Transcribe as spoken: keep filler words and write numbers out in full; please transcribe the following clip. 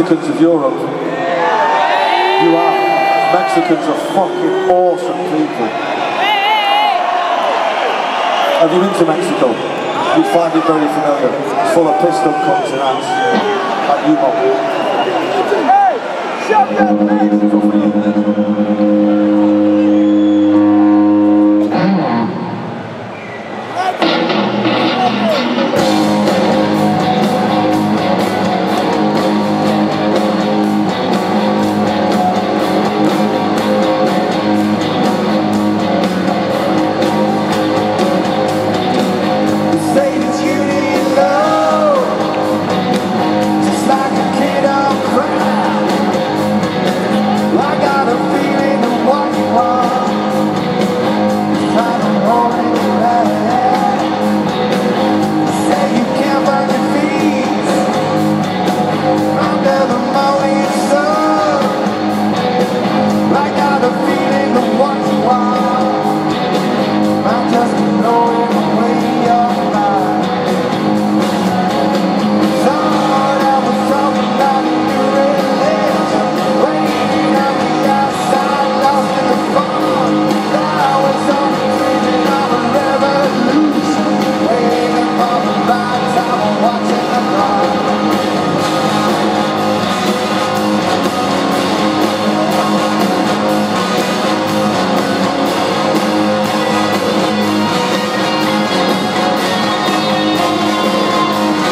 Mexicans of Europe. You are. Mexicans are fucking awesome people. Have you been to Mexico? You'd find it very familiar. It's full of pissed up cunts and ants. Like you, Bob. Hey! Shut that bitch!